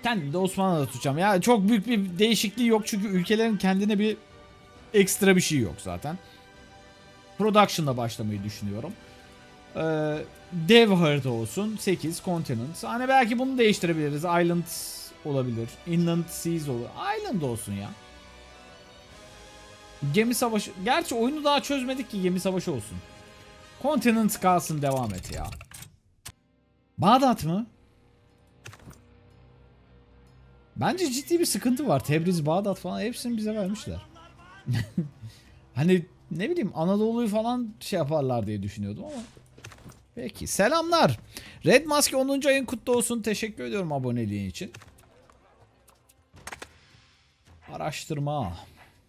Kendim de Osmanlı'da tutacağım. Ya çok büyük bir değişikliği yok çünkü ülkelerin kendine bir ekstra bir şey yok zaten. Production'la başlamayı düşünüyorum. Dev harita olsun. 8 continent. Hani belki bunu değiştirebiliriz. Island olabilir. Inland Seas olur. Island olsun ya. Gemi savaşı. Gerçi oyunu daha çözmedik ki gemi savaşı olsun. Continent kalsın, devam et ya. Bağdat mı? Bence ciddi bir sıkıntı var. Tebriz, Bağdat falan hepsini bize vermişler. Hani ne bileyim Anadolu'yu falan şey yaparlar diye düşünüyordum ama. Peki selamlar. Red Maske 10. ayın kutlu olsun. Teşekkür ediyorum aboneliğin için. Araştırma.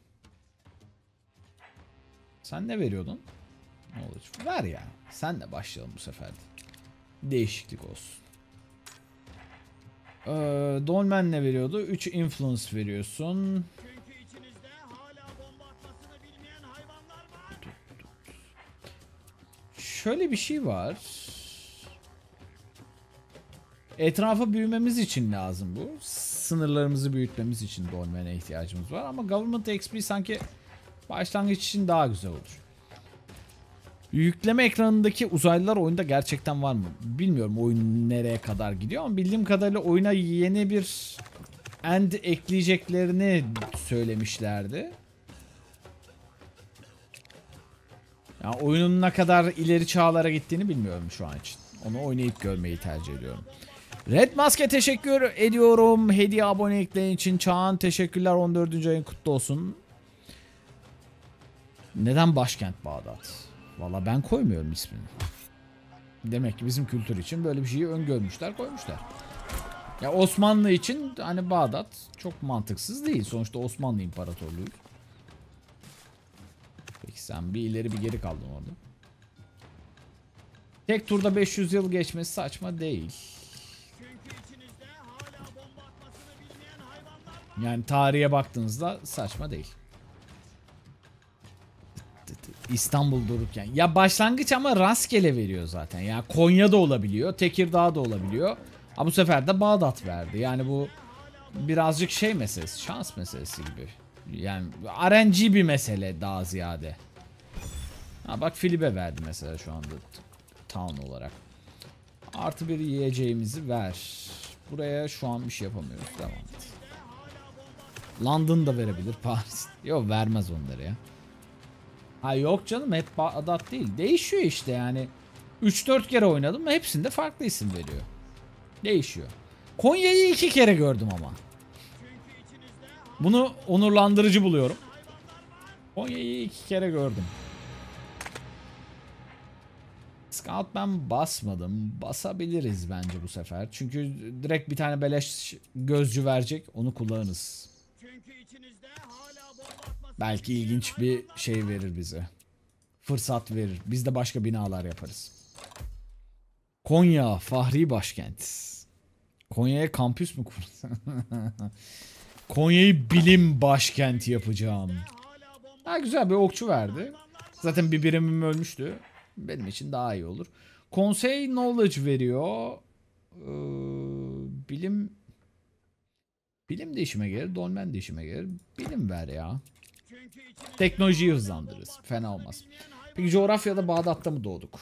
Sen ne veriyordun? Ne olacak? Ver ya. Sen de başlayalım bu sefer de. Değişiklik olsun. Dolmen ne veriyordu? 3 influence veriyorsun. Şöyle bir şey var. Etrafa büyümemiz için lazım bu. Sınırlarımızı büyütmemiz için Dolmen'e ihtiyacımız var. Ama Government XP sanki başlangıç için daha güzel olur. Yükleme ekranındaki uzaylılar oyunda gerçekten var mı? Bilmiyorum oyun nereye kadar gidiyor ama bildiğim kadarıyla oyuna yeni bir end ekleyeceklerini söylemişlerdi. Yani oyunun ne kadar ileri çağlara gittiğini bilmiyorum şu an için. Onu oynayıp görmeyi tercih ediyorum. Red Maske teşekkür ediyorum. Hediye aboneliklerin için. Çağan teşekkürler. 14. ayın kutlu olsun. Neden başkent Bağdat? Valla ben koymuyorum ismini. Demek ki bizim kültür için böyle bir şeyi öngörmüşler, koymuşlar. Ya Osmanlı için hani Bağdat çok mantıksız değil. Sonuçta Osmanlı İmparatorluğu. Peki sen bir ileri bir geri kaldın orada. Tek turda 500 yıl geçmesi saçma değil. Yani tarihe baktığınızda saçma değil. İstanbul dururken. Ya başlangıç ama rastgele veriyor zaten. Ya Konya'da olabiliyor, Tekirdağ'da olabiliyor. Ama bu sefer de Bağdat verdi. Yani bu birazcık şey meselesi, şans meselesi gibi. Yani RNG bir mesele daha ziyade. Ha bak Filip'e verdi mesela şu anda town olarak. Artı bir yiyeceğimizi ver. Buraya şu an bir şey yapamıyoruz. Devam et. London da verebilir, Paris. Yok vermez onları ya. Ha yok canım hep Bağdat değil. Değişiyor işte yani. 3-4 kere oynadım hepsinde farklı isim veriyor. Değişiyor. Konya'yı 2 kere gördüm ama. Bunu onurlandırıcı buluyorum. Konya'yı 2 kere gördüm. Scout ben basmadım. Basabiliriz bence bu sefer. Çünkü direkt bir tane beleş gözcü verecek. Onu kullanırız. Belki ilginç bir şey verir bize. Fırsat verir. Biz de başka binalar yaparız. Konya, Fahri Başkent. Konya'ya kampüs mü kurdun? Konya'yı bilim başkenti yapacağım. Ha güzel bir okçu verdi. Zaten bir birimim ölmüştü. Benim için daha iyi olur. Konsey knowledge veriyor. Bilim de işime gelir. Dolmen de işime gelir. Bilim ver ya. Teknolojiyi hızlandırırız. Fena olmaz. Peki coğrafyada Bağdat'ta mı doğduk?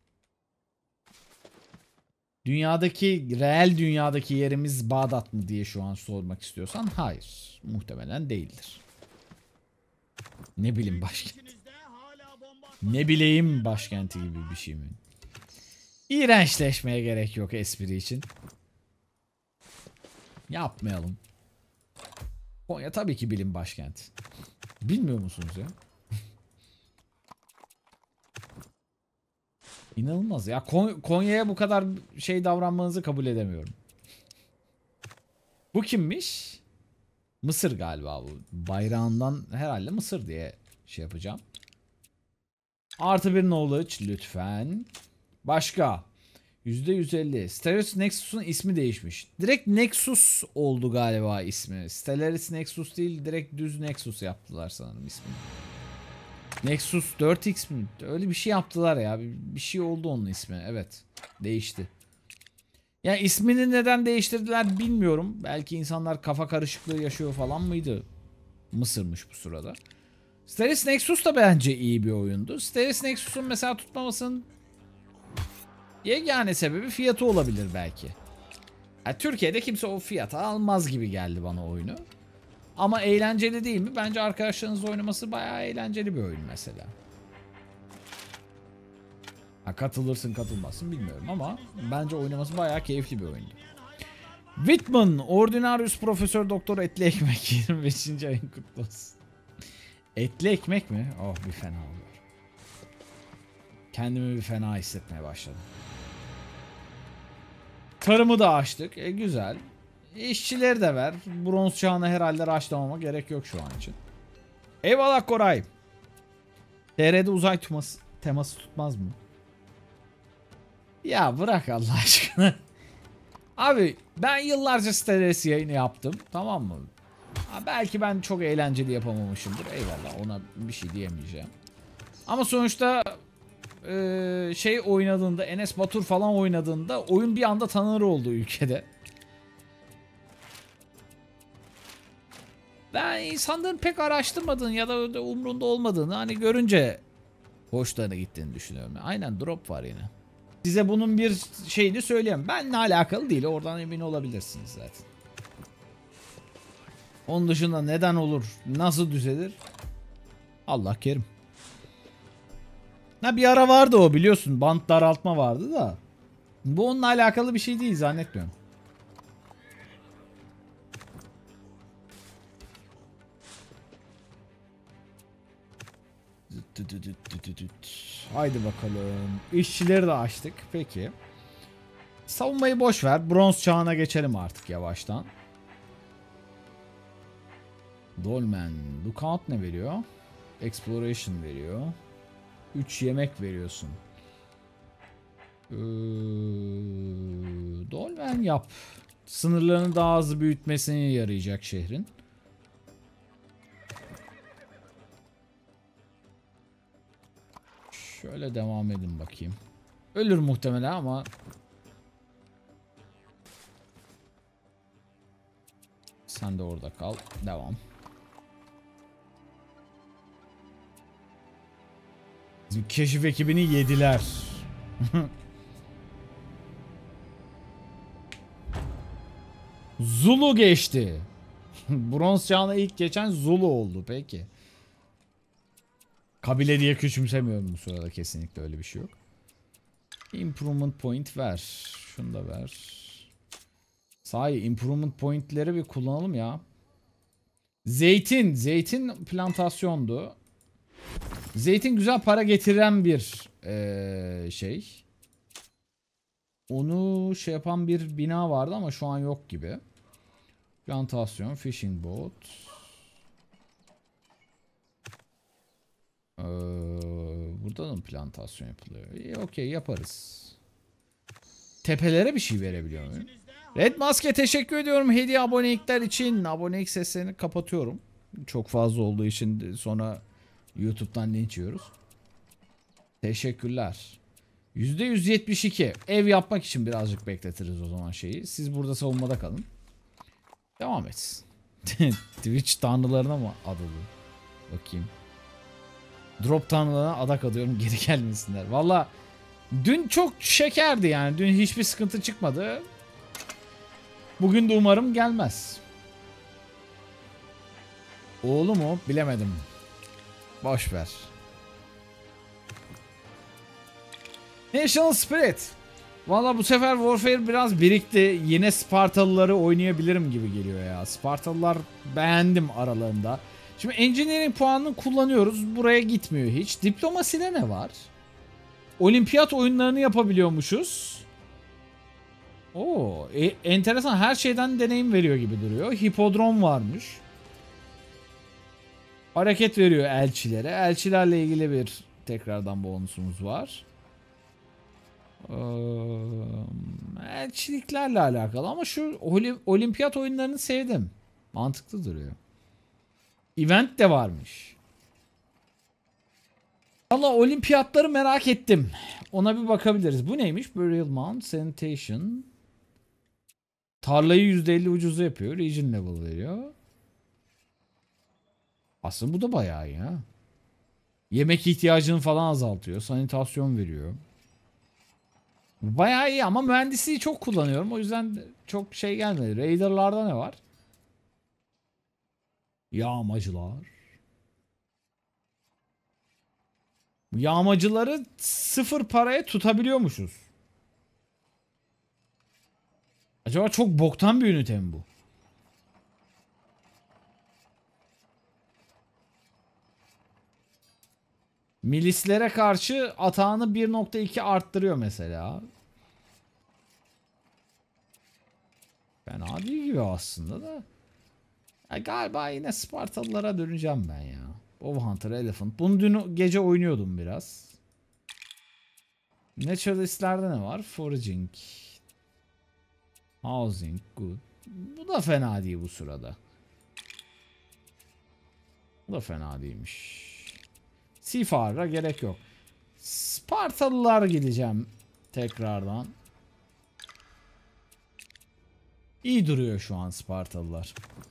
Reel dünyadaki yerimiz Bağdat mı diye şu an sormak istiyorsan hayır. Muhtemelen değildir. Ne bileyim başkent. Ne bileyim başkenti gibi bir şey mi? İğrençleşmeye gerek yok espri için. Yapmayalım. Konya tabii ki bilim başkenti. Bilmiyor musunuz ya? İnanılmaz ya. Konya'ya bu kadar şey davranmanızı kabul edemiyorum. Bu kimmiş? Mısır galiba bu. Bayrağından herhalde Mısır diye şey yapacağım. Artı bir knowledge lütfen. Başka. %150. Stellaris Nexus'un ismi değişmiş. Direkt Nexus oldu galiba ismi. Stellaris Nexus değil, direkt düz Nexus yaptılar sanırım ismini. Nexus 4X mi? Öyle bir şey yaptılar ya. Bir şey oldu onun ismi. Evet. Değişti. Yani ismini neden değiştirdiler bilmiyorum. Belki insanlar kafa karışıklığı yaşıyor falan mıydı? Mısır'mış bu sırada. Steris Nexus da bence iyi bir oyundu. Steris Nexus'un mesela tutmamasının yegane sebebi fiyatı olabilir belki. Yani Türkiye'de kimse o fiyata almaz gibi geldi bana oyunu. Ama eğlenceli değil mi? Bence arkadaşlarınızla oynaması bayağı eğlenceli bir oyun mesela. Ha, katılırsın katılmazsın bilmiyorum ama bence oynaması bayağı keyifli bir oyundu. Whitman, Ordinarius Profesör Doktor Etli Ekmek 25. ayın kutlu olsun. Etli ekmek mi? Oh bir fena oluyor. Kendimi bir fena hissetmeye başladım. Tarımı da açtık. Güzel. İşçileri de ver. Bronz çağına herhalde raşlamama gerek yok şu an için. Eyvallah Koray. TR'de uzay teması tutmaz mı? Ya bırak Allah aşkına. Abi ben yıllarca stres yayını yaptım. Tamam mı? Ha, belki ben çok eğlenceli yapamamışımdır. Eyvallah ona bir şey diyemeyeceğim. Ama sonuçta şey oynadığında Enes Batur falan oynadığında oyun bir anda tanınır oldu ülkede. Ben insanların pek araştırmadığını ya da umrunda olmadığını hani görünce hoşlarına gittiğini düşünüyorum. Aynen drop var yine. Size bunun bir şeyini söyleyeyim. Benle alakalı değil. Oradan emin olabilirsiniz zaten. Onun dışında neden olur? Nasıl düzelir? Allah kerim. Ha bir ara vardı o biliyorsun. Bant daraltma vardı da. Bu onunla alakalı bir şey değil zannetmiyorum. Haydi bakalım. İşçileri de açtık. Peki. Savunmayı boş ver. Bronz çağına geçelim artık yavaştan. Dolmen. Lookout ne veriyor? Exploration veriyor. 3 yemek veriyorsun. Dolmen yap. Sınırlarını daha hızlı büyütmesine yarayacak şehrin. Şöyle devam edin bakayım. Ölür muhtemelen ama sen de orada kal. Devam. Bizim keşif ekibini yediler. Zulu geçti. Bronz çağına ilk geçen Zulu oldu peki. Kabile diye küçümsemiyorum bu sırada, kesinlikle öyle bir şey yok. Improvement point ver. Şunu da ver. Sahi improvement pointleri bir kullanalım ya. Zeytin plantasyondu. Zeytin güzel para getiren bir şey. Onu şey yapan bir bina vardı ama şu an yok gibi. Plantasyon, fishing boat. Burada da mı plantasyon yapılıyor? İyi, okey yaparız. Tepelere bir şey verebiliyor muyum? Red Maske teşekkür ediyorum hediye abonelikler için. Abonelik seslerini kapatıyorum. Çok fazla olduğu için sonra YouTube'dan linç yiyoruz. Teşekkürler. %172. Ev yapmak için birazcık bekletiriz o zaman şeyi. Siz burada savunmada kalın. Devam etsin. Twitch tanrılarına mı adadı? Bakayım. Drop tanrılarına adak adıyorum geri gelmesinler. Valla dün çok şekerdi yani. Dün hiçbir sıkıntı çıkmadı. Bugün de umarım gelmez. Oğlu mu? Bilemedim. Boş ver. National Spirit. Valla bu sefer Warfare biraz birikti. Yine Spartalıları oynayabilirim gibi geliyor ya. Spartalılar beğendim aralarında. Şimdi Engineering puanını kullanıyoruz. Buraya gitmiyor hiç. Diplomaside ne var? Olimpiyat oyunlarını yapabiliyormuşuz. Oo, enteresan, her şeyden deneyim veriyor gibi duruyor. Hipodrom varmış. Hareket veriyor elçilere. Elçilerle ilgili bir tekrardan bonusumuz var. Elçiliklerle alakalı ama şu olimpiyat oyunlarını sevdim. Mantıklı duruyor. Event de varmış. Valla olimpiyatları merak ettim. Ona bir bakabiliriz. Bu neymiş? Burial Mound, Sanitation, Tarlayı %50 ucuza yapıyor. Region level veriyor. Aslında bu da bayağı iyi ha. Yemek ihtiyacını falan azaltıyor. Sanitasyon veriyor. Bayağı iyi ama mühendisliği çok kullanıyorum. O yüzden çok şey gelmedi. Raider'larda ne var? Yağmacılar. Yağmacıları 0 paraya tutabiliyormuşuz. Acaba çok boktan bir ünite mi bu? Milislere karşı atağını 1.2 arttırıyor mesela. Fena değil gibi aslında da. Ya galiba yine Spartalılara döneceğim ben ya. Bowhunter, Elephant. Bunu dün gece oynuyordum biraz. Naturalist'lerde ne var? Foraging. Housing. Good. Bu da fena değil bu sırada. Bu da fena değilmiş. Seafarer'a gerek yok. Spartalılar gideceğim tekrardan. İyi duruyor şu an Spartalılar.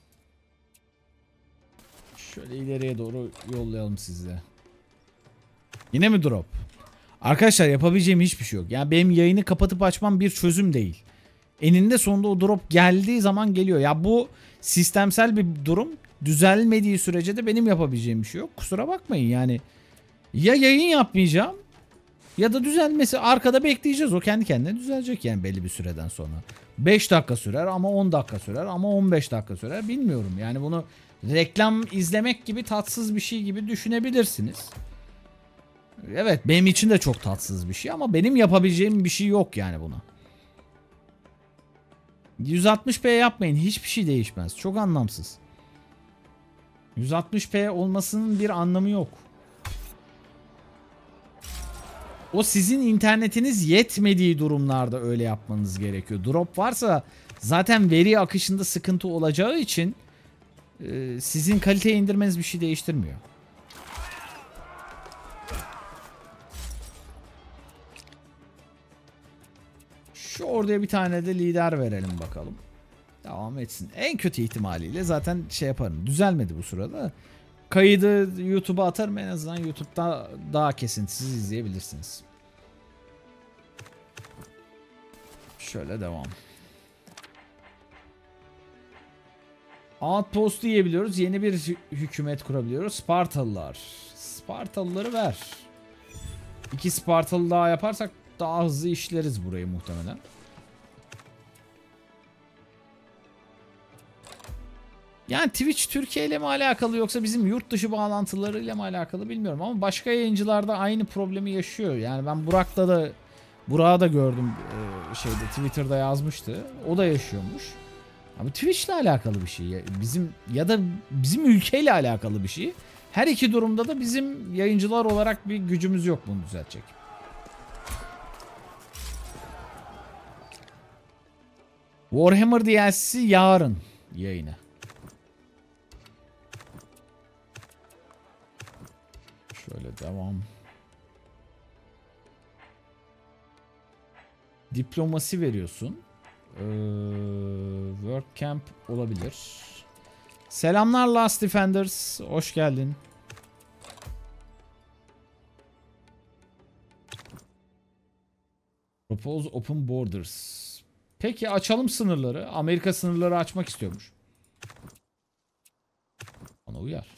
Şöyle ileriye doğru yollayalım sizi. Yine mi drop? Arkadaşlar yapabileceğim hiçbir şey yok. Yani benim yayını kapatıp açmam bir çözüm değil. Eninde sonunda o drop geldiği zaman geliyor. Ya bu sistemsel bir durum. Düzelmediği sürece de benim yapabileceğim bir şey yok. Kusura bakmayın yani. Ya yayın yapmayacağım ya da düzelmesi arkada bekleyeceğiz. O kendi kendine düzelecek yani belli bir süreden sonra. 5 dakika sürer ama 10 dakika sürer ama 15 dakika sürer bilmiyorum. Yani bunu reklam izlemek gibi tatsız bir şey gibi düşünebilirsiniz. Evet benim için de çok tatsız bir şey ama benim yapabileceğim bir şey yok yani buna. 160p yapmayın hiçbir şey değişmez. Çok anlamsız. 160p olmasının bir anlamı yok. O sizin internetiniz yetmediği durumlarda öyle yapmanız gerekiyor. Drop varsa zaten veri akışında sıkıntı olacağı için sizin kaliteyi indirmeniz bir şey değiştirmiyor. Şu orduya bir tane de lider verelim bakalım. Devam etsin. En kötü ihtimaliyle zaten şey yaparım. Düzelmedi bu sırada. Kaydı YouTube'a atarım en azından YouTube'da daha kesintisiz izleyebilirsiniz. Şöyle devam. Outpost'u yiyebiliyoruz. Yeni bir hükümet kurabiliyoruz. Spartalılar. Spartalıları ver. 2 Spartalı daha yaparsak daha hızlı işleriz burayı muhtemelen. Yani Twitch Türkiye ile mi alakalı yoksa bizim yurt dışı bağlantılarıyla mı alakalı bilmiyorum ama başka yayıncılarda aynı problemi yaşıyor. Yani ben Burak'ı da gördüm Twitter'da yazmıştı. O da yaşıyormuş. Abi Twitch ile alakalı bir şey. Bizim ülkeyle alakalı bir şey. Her iki durumda da bizim yayıncılar olarak bir gücümüz yok bunu düzeltecek. Warhammer DLC'si yarın yayını. Şöyle devam. Diplomasi veriyorsun. Work Camp olabilir. Selamlar Last Defenders. Hoş geldin. Propose Open Borders. Peki açalım sınırları. Amerika sınırları açmak istiyormuş. Bana uyar.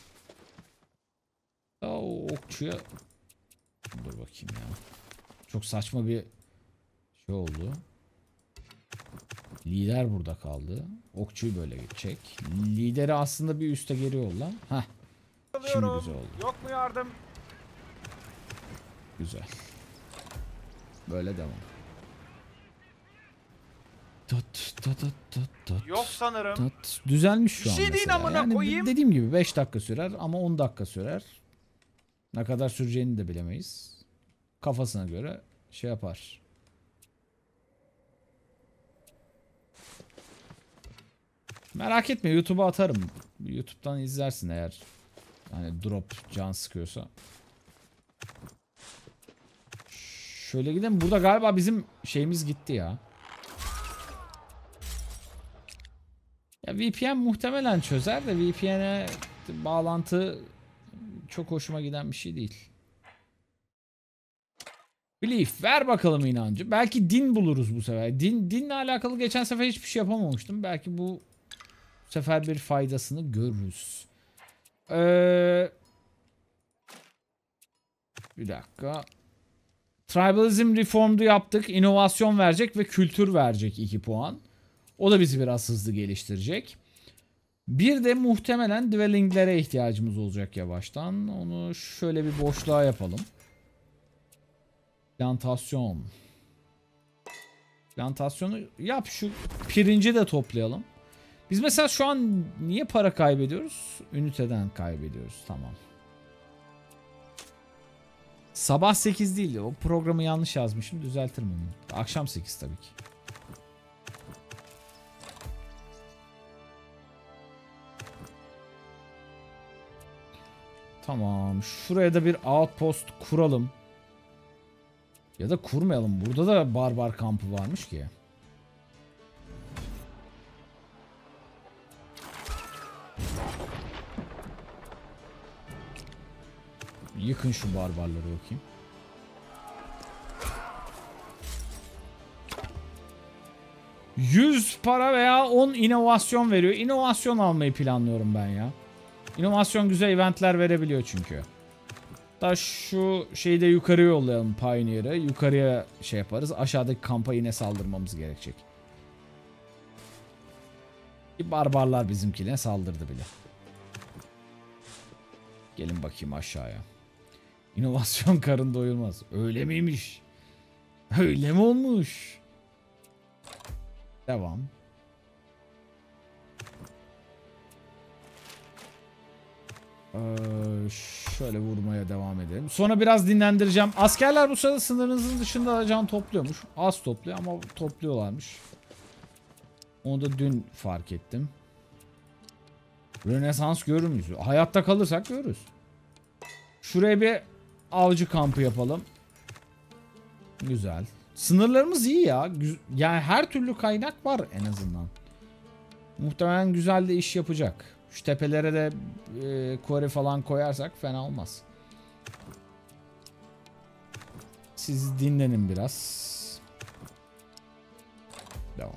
O okçuya... Dur bakayım ya. Çok saçma bir şey oldu. Lider burada kaldı. Okçuyu böyle geçecek. Lideri aslında bir üste geri yolla. Heh. Şimdi güzel oldu. Yok mu yardım? Güzel. Böyle devam. Yok sanırım. Düzelmiş şu Bir an şey değil mesela. amına Yani koyayım. dediğim gibi 5 dakika sürer ama 10 dakika sürer. Ne kadar süreceğini de bilemeyiz. Kafasına göre şey yapar. Merak etme YouTube'a atarım. YouTube'dan izlersin eğer hani drop can sıkıyorsa. Şöyle gidelim. Burada galiba bizim şeyimiz gitti ya. Ya VPN muhtemelen çözer de VPN'e bağlantı çok hoşuma giden bir şey değil. Belief ver bakalım inancı. Belki din buluruz bu sefer. Dinle alakalı geçen sefer hiçbir şey yapamamıştım. Belki bu sefer bir faydasını görürüz. Bir dakika. Tribalism Reform'du yaptık. İnovasyon verecek ve kültür verecek 2 puan. O da bizi biraz hızlı geliştirecek. Bir de muhtemelen dwellinglere ihtiyacımız olacak yavaştan. Onu şöyle bir boşluğa yapalım. Plantasyon. Plantasyonu yap, şu pirinci de toplayalım. Biz mesela şu an niye para kaybediyoruz? Üniteden kaybediyoruz. Tamam. Sabah 8 değildi. O programı yanlış yazmışım. Düzeltirim onu. Akşam 8 tabii ki. Tamam. Şuraya da bir outpost kuralım. Ya da kurmayalım. Burada da barbar kampı varmış ki. Yıkın şu barbarları bakayım. $100 para veya 10 inovasyon veriyor. İnovasyon almayı planlıyorum ben ya. İnovasyon güzel eventler verebiliyor çünkü. Da şu şeyi de yukarı yollayalım, Pioneer'ı. Yukarıya şey yaparız. Aşağıdaki kampa yine saldırmamız gerekecek. Barbarlar bizimkine saldırdı bile. Gelin bakayım aşağıya. İnovasyon karın doyurmaz. Öyle miymiş? Öyle mi olmuş? Devam. Şöyle vurmaya devam edelim. Sonra biraz dinlendireceğim. Askerler bu sırada sınırınızın dışında can topluyormuş. Az topluyor ama topluyorlarmış. Onu da dün fark ettim. Rönesans görür müyüz? Hayatta kalırsak görürüz. Şuraya bir avcı kampı yapalım. Güzel. Sınırlarımız iyi ya. Yani her türlü kaynak var en azından. Muhtemelen güzel de iş yapacak. Şu tepelere de quarry falan koyarsak fena olmaz. Siz dinlenin biraz. Devam.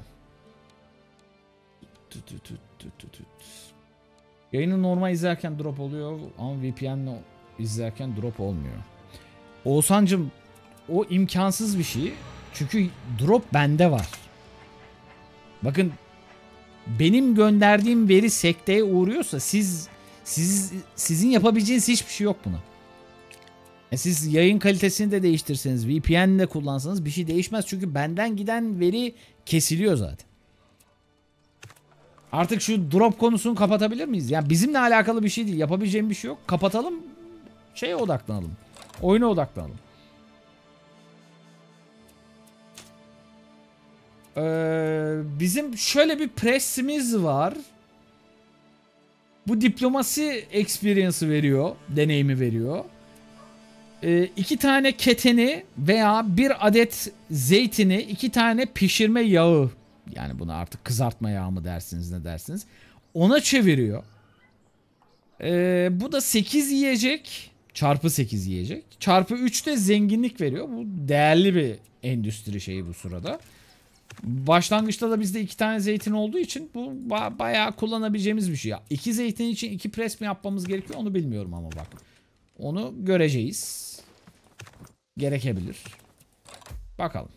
Yayını normal izlerken drop oluyor ama VPN'le izlerken drop olmuyor. Oğuzhan'cım o imkansız bir şey. Çünkü drop bende var. Bakın benim gönderdiğim veri sekteye uğruyorsa sizin yapabileceğiniz hiçbir şey yok buna. Siz yayın kalitesini de değiştirseniz, VPN de kullansanız bir şey değişmez çünkü benden giden veri kesiliyor zaten. Artık şu drop konusunu kapatabilir miyiz? Yani bizimle alakalı bir şey değil. Yapabileceğim bir şey yok. Kapatalım. Şeye odaklanalım. Oyuna odaklanalım. Bizim şöyle bir pressimiz var. Bu diplomasi experience'ı veriyor. Deneyimi veriyor. 2 tane keteni veya 1 adet zeytini, 2 tane pişirme yağı. Yani buna artık kızartma yağı mı dersiniz ne dersiniz. Ona çeviriyor. Bu da 8 yiyecek. Çarpı 8 yiyecek. Çarpı 3 de zenginlik veriyor. Bu değerli bir endüstri şeyi bu sırada. Başlangıçta da bizde 2 tane zeytin olduğu için bu bayağı kullanabileceğimiz bir şey. 2 zeytin için 2 pres mi yapmamız gerekiyor onu bilmiyorum ama bak. Onu göreceğiz. Gerekebilir. Bakalım.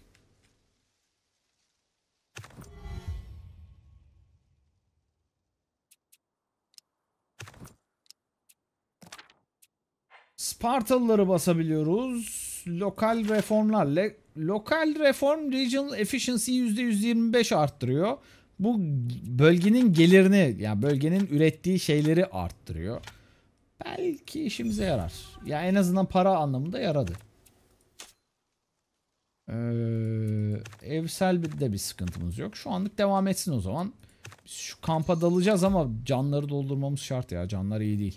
Spartalıları basabiliyoruz. Lokal reformlarla. Lokal reform regional efficiency'yi %125 arttırıyor. Bu bölgenin gelirini, yani bölgenin ürettiği şeyleri arttırıyor. Belki işimize yarar. Ya en azından para anlamında yaradı. Evsel de bir sıkıntımız yok. Şu anlık devam etsin o zaman. Biz şu kampa dalacağız ama canları doldurmamız şart ya. Canlar iyi değil.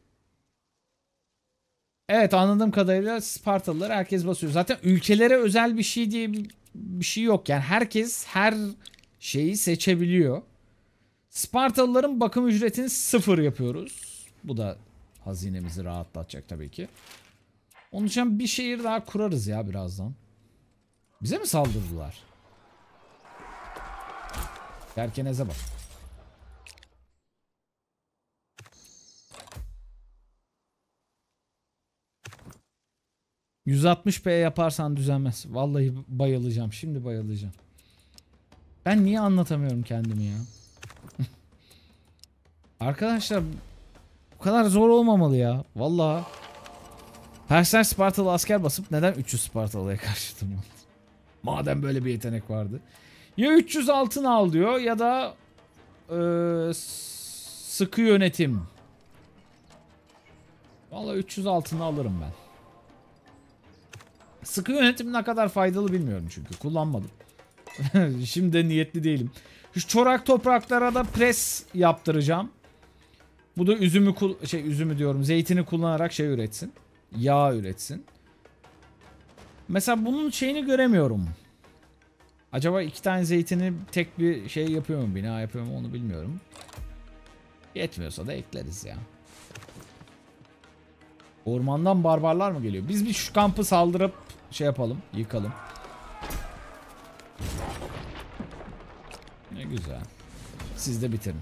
Evet, anladığım kadarıyla Spartalılar herkes basıyor. Zaten ülkelere özel bir şey diye bir şey yok. Yani herkes her şeyi seçebiliyor. Spartalıların bakım ücretini 0 yapıyoruz. Bu da hazinemizi rahatlatacak tabii ki. Onun için bir şehir daha kurarız ya birazdan. Bize mi saldırdılar? Kerkeneze bak. ...160p yaparsan düzelmez. Vallahi bayılacağım. Şimdi bayılacağım. Ben niye anlatamıyorum kendimi ya? Arkadaşlar... ...bu kadar zor olmamalı ya. Vallahi. Persler Spartalı asker basıp... ...neden 300 Spartalı'ya karşı durmadı? Madem böyle bir yetenek vardı. Ya 300 altın al diyor ya da... ...sıkı yönetim. Vallahi 300 altını alırım ben. Sıkı yönetim ne kadar faydalı bilmiyorum çünkü. Kullanmadım. Şimdi de niyetli değilim. Şu çorak topraklara da pres yaptıracağım. Bu da üzümü diyorum. Zeytini kullanarak şey üretsin. Yağ üretsin. Mesela bunun şeyini göremiyorum. Acaba 2 tane zeytini tek bir şey yapıyor mu? Bina yapıyor mu onu bilmiyorum. Yetmiyorsa da ekleriz ya. Ormandan barbarlar mı geliyor? Biz bir şu kampı saldırıp şey yapalım. Yıkalım. Ne güzel. Siz de bitirin.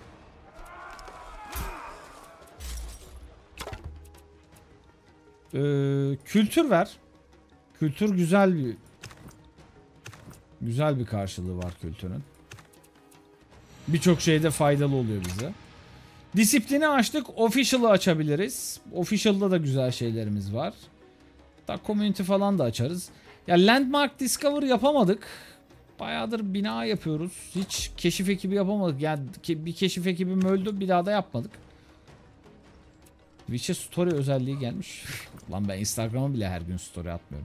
Kültür ver. Kültür güzel bir karşılığı var kültürün. Birçok şeyde faydalı oluyor bize. Disiplini açtık. Official'ı açabiliriz. Official'da da güzel şeylerimiz var. Hatta community falan da açarız. Ya Landmark Discover yapamadık. Bayağıdır bina yapıyoruz. Hiç keşif ekibi yapamadık. Yani bir keşif ekibim öldü. Bir daha da yapmadık. Twitch'e story özelliği gelmiş. Lan ben Instagram'a bile her gün story atmıyorum.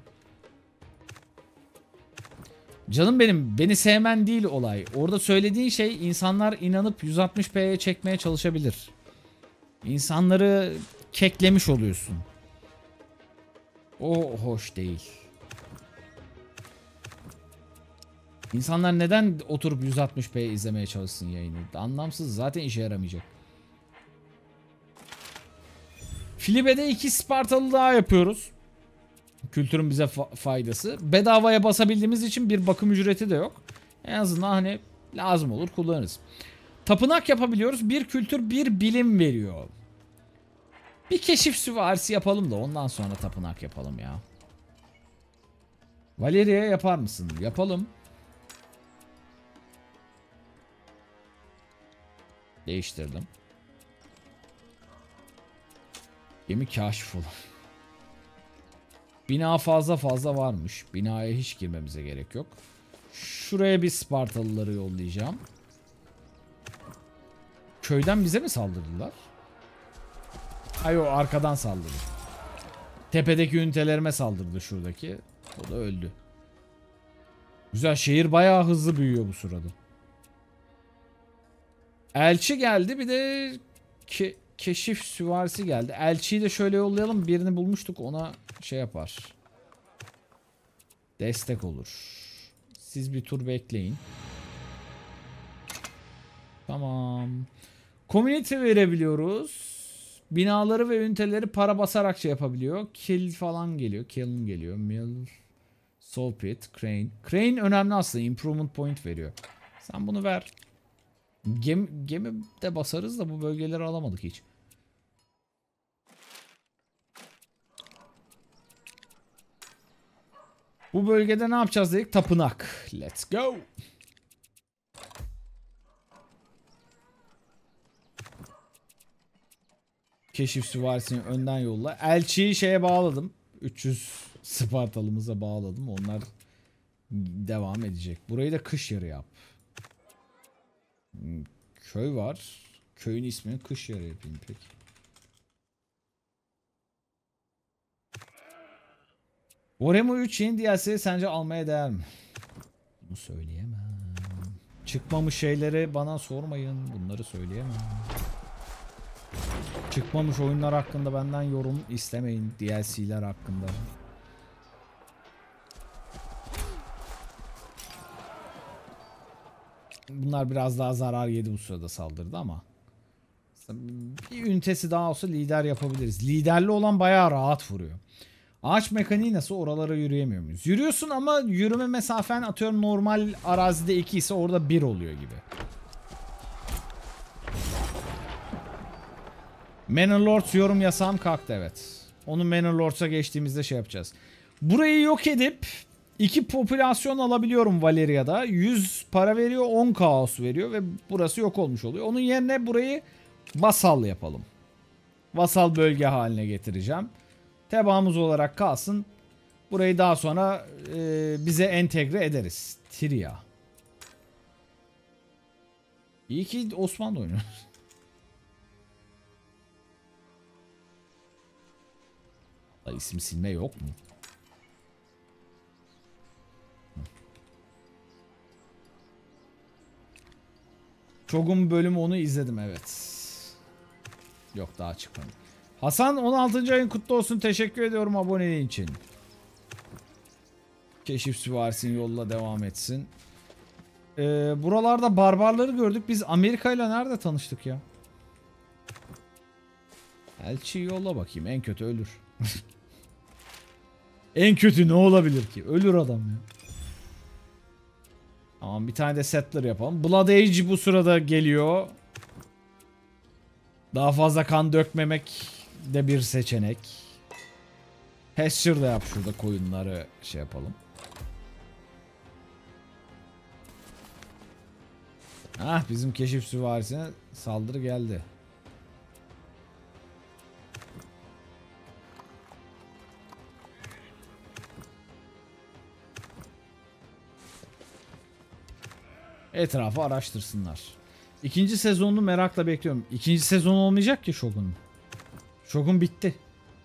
Canım benim, beni sevmen değil olay. Orada söylediğin şey insanlar inanıp 160p'ye çekmeye çalışabilir. İnsanları keklemiş oluyorsun. O hoş değil. İnsanlar neden oturup 160p izlemeye çalışsın yayını? Anlamsız, zaten işe yaramayacak. Filibe'de 2 Spartalı daha yapıyoruz. Kültürün bize faydası. Bedavaya basabildiğimiz için bir bakım ücreti de yok. En azından hani lazım olur kullanırız. Tapınak yapabiliyoruz. Bir kültür bir bilim veriyor. Bir keşif süvarisi yapalım da ondan sonra tapınak yapalım ya. Valeria'ya yapar mısın? Yapalım. Değiştirdim. Gemi kaşif olur. Bina fazla varmış. Binaya hiç girmemize gerek yok. Şuraya bir Spartalıları yollayacağım. Köyden bize mi saldırdılar? Ay o arkadan saldırdı. Tepedeki ünitelerime saldırdı şuradaki. O da öldü. Güzel, şehir bayağı hızlı büyüyor bu sırada. Elçi geldi, bir de keşif süvarisi geldi. Elçiyi de şöyle yollayalım. Birini bulmuştuk, ona şey yapar. Destek olur. Siz bir tur bekleyin. Tamam. Community verebiliyoruz. Binaları ve üniteleri para basarak şey yapabiliyor. Kill falan geliyor. Kiln geliyor. Mill. Soulpit. Crane. Crane önemli aslında. Improvement point veriyor. Sen bunu ver. Gemi de basarız da bu bölgeleri alamadık hiç. Bu bölgede ne yapacağız dedik? Tapınak. Let's go. Keşif süvarisini önden yolla. Elçiyi şeye bağladım. 300 Spartalımıza bağladım. Onlar devam edecek. Burayı da kış yarı yap. Köy var. Köyün ismini kış yarı yapayım peki. Oremo 3 yeni DLC sence almaya değer mi? Bunu söyleyemem. Çıkmamış şeyleri bana sormayın. Bunları söyleyemem. Çıkmamış oyunlar hakkında benden yorum istemeyin. DLC'ler hakkında. Bunlar biraz daha zarar yedi bu sırada saldırdı ama. Bir ünitesi daha olsa lider yapabiliriz. Liderli olan bayağı rahat vuruyor. Ağaç mekaniği nasıl? Oralara yürüyemiyor muyuz? Yürüyorsun ama yürüme mesafen atıyorum normal arazide 2 ise orada 1 oluyor gibi. Manor Lords yorum yasağım kalktı, evet. Onu Manor Lords'a geçtiğimizde şey yapacağız. Burayı yok edip 2 popülasyon alabiliyorum Valeria'da. 100 para veriyor, 10 kaos veriyor ve burası yok olmuş oluyor. Onun yerine burayı vasal yapalım. Vasal bölge haline getireceğim. Tebaamız olarak kalsın. Burayı daha sonra bize entegre ederiz. Tria. İyi ki Osmanlı oynuyoruz. İsim silme yok mu? Shogun bölümü onu izledim, evet. Yok daha çıkmadı. Hasan 16. ayın kutlu olsun. Teşekkür ediyorum aboneliğin için. Keşif süvarisini yolla devam etsin. Buralarda barbarları gördük. Biz Amerika ile nerede tanıştık ya? Elçiyi yolla bakayım. En kötü ölür. En kötü ne olabilir ki? Ölür adam ya. Tamam, bir tane de settler yapalım. Blood Age bu sırada geliyor. Daha fazla kan dökmemek de bir seçenek. Pasture da yap şurada, koyunları şey yapalım. Ah, bizim keşif süvarisine saldırı geldi. Etrafı araştırsınlar. İkinci sezonunu merakla bekliyorum. İkinci sezon olmayacak ki Shogun'un. Shogun bitti.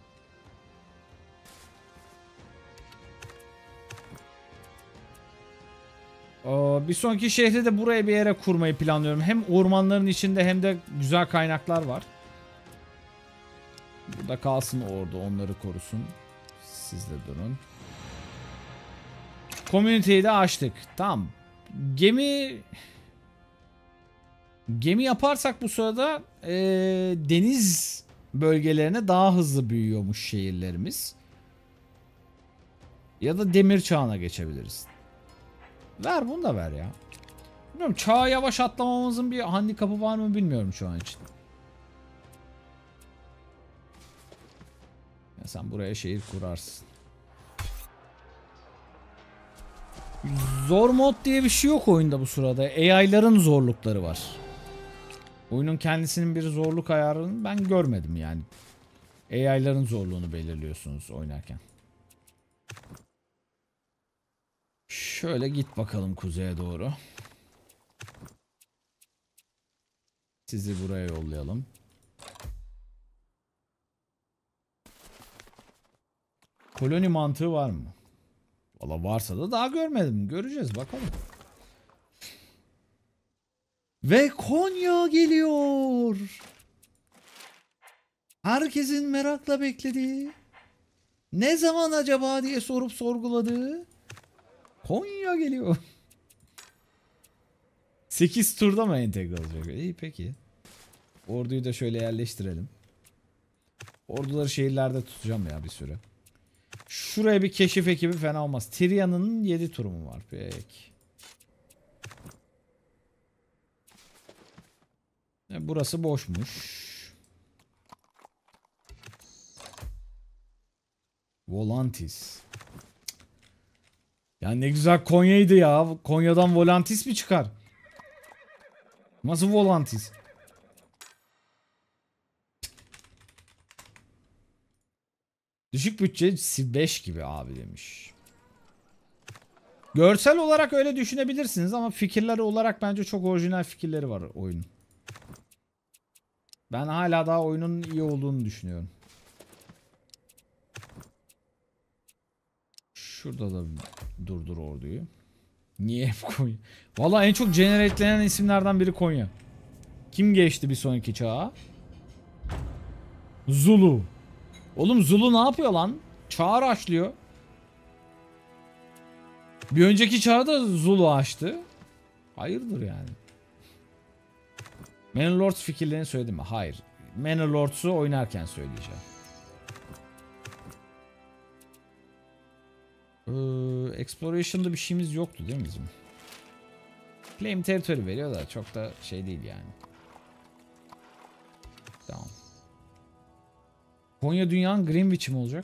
Bir sonraki şehri de buraya bir yere kurmayı planlıyorum. Hem ormanların içinde hem de güzel kaynaklar var. Burada kalsın ordu, onları korusun. Siz de durun. Community'yi de açtık. Tamam. Gemi yaparsak bu sırada deniz bölgelerine daha hızlı büyüyormuş şehirlerimiz. Ya da demir çağına geçebiliriz. Ver bunu da ver ya. Bilmiyorum, çağa yavaş atlamamızın bir handikapı var mı bilmiyorum şu an için. Ya sen buraya şehir kurarsın. Zor mod diye bir şey yok oyunda bu sırada. AI'ların zorlukları var. Oyunun kendisinin bir zorluk ayarını ben görmedim yani. AI'ların zorluğunu belirliyorsunuz oynarken. Şöyle git bakalım kuzeye doğru. Sizi buraya yollayalım. Koloni mantığı var mı? Valla varsa da daha görmedim. Göreceğiz bakalım. Ve Konya geliyor. Herkesin merakla beklediği, ne zaman acaba diye sorup sorguladığı Konya geliyor. 8 turda mı entegre olacak? İyi peki. Orduyu da şöyle yerleştirelim. Orduları şehirlerde tutacağım ya bir süre. Şuraya bir keşif ekibi fena olmaz. Tyria'nın 7 turu mu var? Peki. Burası boşmuş. Volantis. Ya ne güzel Konya'ydı ya. Konya'dan Volantis mi çıkar? Nasıl Volantis? Düşük bütçe 5 gibi abi demiş. Görsel olarak öyle düşünebilirsiniz ama fikirleri olarak bence çok orijinal fikirleri var oyunun. Ben hala daha oyunun iyi olduğunu düşünüyorum. Şurada da durdur orduyu. Niye hep Konya? Valla en çok generatelenen isimlerden biri Konya. Kim geçti bir sonraki çağa? Zulu. Oğlum Zulu ne yapıyor lan? Çağ açlıyor. Bir önceki çağı da Zulu açtı. Hayırdır yani? Manor Lords fikirlerini söyledim mi? Hayır. Manor Lords'u oynarken söyleyeceğim. Exploration'da bir şeyimiz yoktu değil mi bizim? Claim territory veriyor da çok da şey değil yani. Tamam. Konya dünyanın Greenwich'i mi olacak?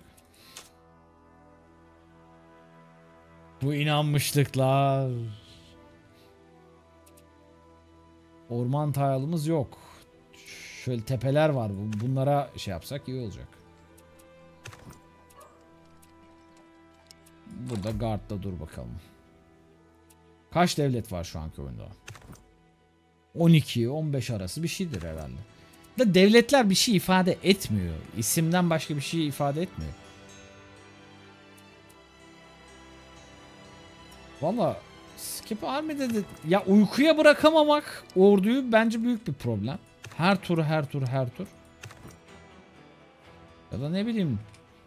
Bu inanmışlıklar. Orman tile'ımız yok. Şöyle tepeler var. Bunlara şey yapsak iyi olacak. Burada guard'da dur bakalım. Kaç devlet var şu anki oyunda? 12-15 arası bir şeydir herhalde. Da devletler bir şey ifade etmiyor. İsimden başka bir şey ifade etmiyor. Valla Skip Army'de de ya uykuya bırakamamak orduyu bence büyük bir problem. Her tur. Ya da ne bileyim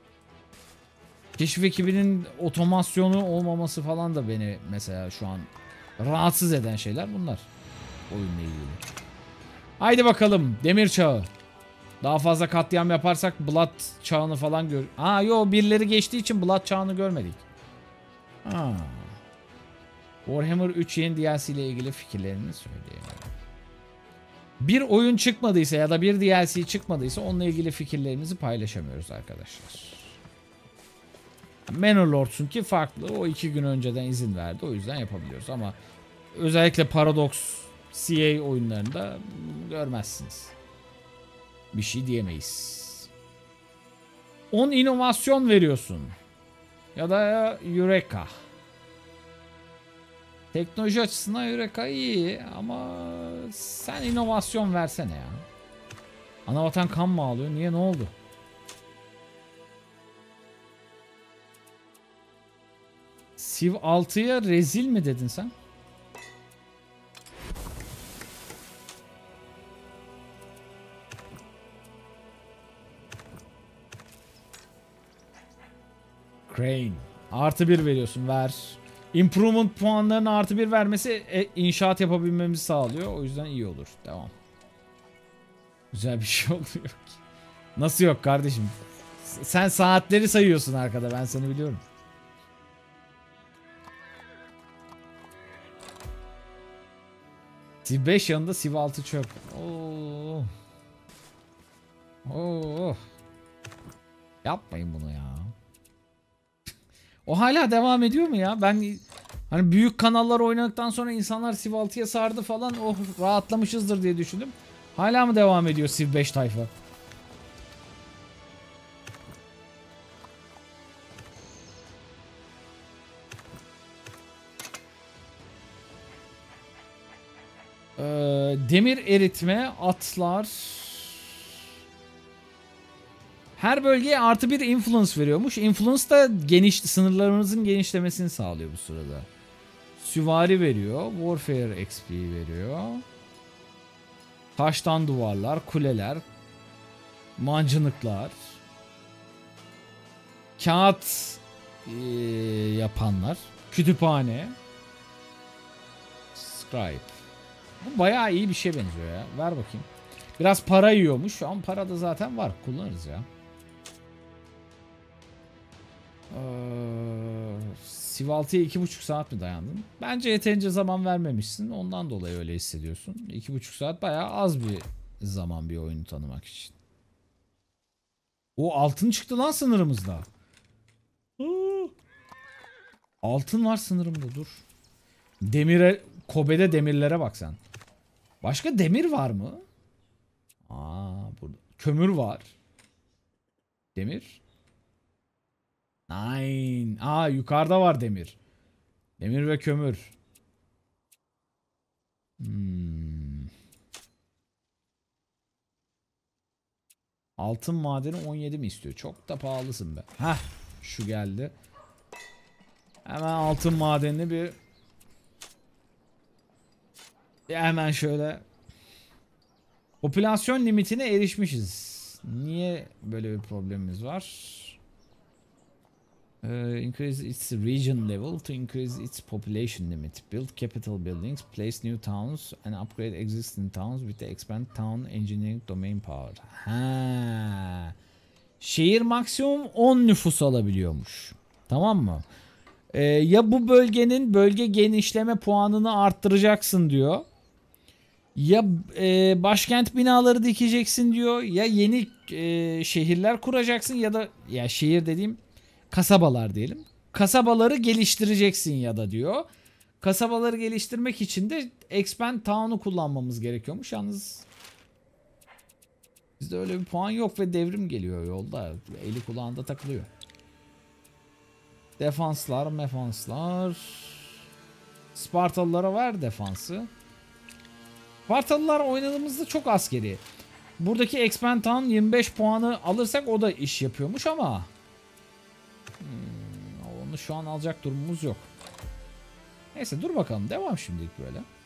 keşif ekibinin otomasyonu olmaması falan da beni mesela şu an rahatsız eden şeyler bunlar. Oyunla ilgili. Haydi bakalım demir çağı. Daha fazla katliam yaparsak Blood çağını falan gör. Aa yo birileri geçtiği için Blood çağını görmedik. Ha. Warhammer 3 yeni DLC ile ilgili fikirlerini söyleyeyim. Bir oyun çıkmadıysa ya da bir DLC çıkmadıysa onunla ilgili fikirlerimizi paylaşamıyoruz arkadaşlar. Manor Lords'un ki farklı. O 2 gün önceden izin verdi. O yüzden yapabiliyoruz ama özellikle Paradox CA oyunlarında görmezsiniz. Bir şey diyemeyiz. 10 inovasyon veriyorsun. Ya da Eureka. Teknoloji açısından Eureka iyi ama sen inovasyon versene ya. Anavatan kan mı ağlıyor? Niye, ne oldu? Civ 6'ya rezil mi dedin sen? Crane. Artı 1 veriyorsun, ver. Improvement puanlarını artı 1 vermesi inşaat yapabilmemizi sağlıyor. O yüzden iyi olur. Devam. Güzel bir şey oluyor ki. Nasıl yok kardeşim? Sen saatleri sayıyorsun arkada. Ben seni biliyorum. Civ 5 yanında Civ 6 çöp. Oo. Oo. Yapmayın bunu ya. O hala devam ediyor mu ya? Ben hani büyük kanallar oynadıktan sonra insanlar Civ 6'ya sardı falan. Oh rahatlamışızdır diye düşündüm. Hala mı devam ediyor Civ 5 tayfa? Demir eritme, atlar. Her bölgeye artı bir influence veriyormuş. Influence da sınırlarımızın genişlemesini sağlıyor bu sırada. Süvari veriyor. Warfare XP veriyor. Taştan duvarlar, kuleler, mancınıklar. Kağıt yapanlar. Kütüphane. Scribe. Bu bayağı iyi bir şey benziyor ya. Ver bakayım. Biraz para yiyormuş ama para da zaten var. Kullanırız ya. Civ 6'ya 2,5 saat mi dayandın? Bence yeterince zaman vermemişsin. Ondan dolayı öyle hissediyorsun. 2,5 saat bayağı az bir zaman bir oyunu tanımak için. O altın çıktı lan sınırımızda. Altın var sınırımda, dur. Demire, Kobe'de demirlere bak sen. Başka demir var mı? Burada. Kömür var. Demir. Nine. Yukarıda var demir. Demir ve kömür. Altın madeni 17 mi istiyor? Çok da pahalısın be. Heh. Şu geldi. Hemen altın madenini bir hemen şöyle. Popülasyon limitine erişmişiz. Niye böyle bir problemimiz var? Increase its region level to increase its population limit. Build capital buildings, place new towns and upgrade existing towns with the expand town engineering domain power. Ha. Şehir maksimum 10 nüfus alabiliyormuş. Tamam mı? Ya bu bölgenin bölge genişleme puanını arttıracaksın diyor. Ya başkent binaları dikeceksin diyor. Ya yeni şehirler kuracaksın ya da ya şehir dediğim kasabalar diyelim. Kasabaları geliştireceksin ya da diyor. Kasabaları geliştirmek için de expand town'u kullanmamız gerekiyormuş. Yalnız bizde öyle bir puan yok ve devrim geliyor yolda. Eli kulağında takılıyor. Defanslar, mefanslar. Spartalılara var defansı. Spartalılar oynadığımızda çok askeri. Buradaki expand town 25 puanı alırsak o da iş yapıyormuş ama onu şu an alacak durumumuz yok. Neyse dur bakalım. Devam şimdilik böyle.